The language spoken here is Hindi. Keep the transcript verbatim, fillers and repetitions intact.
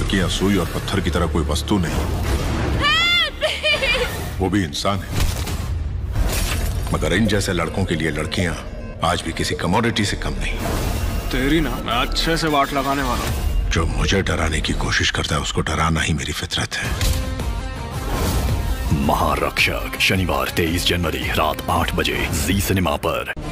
लड़कियां सुई और पत्थर की तरह कोई वस्तु नहीं, वो भी इंसान है। मगर इन जैसे लड़कों के लिए लड़कियां आज भी किसी कमोडिटी से कम नहीं। तेरी ना मैं अच्छे से वाट लगाने वाला हूँ। जो मुझे डराने की कोशिश करता है उसको डराना ही मेरी फितरत है। महारक्षक शनिवार तेईस जनवरी रात आठ बजे जी सिनेमा पर।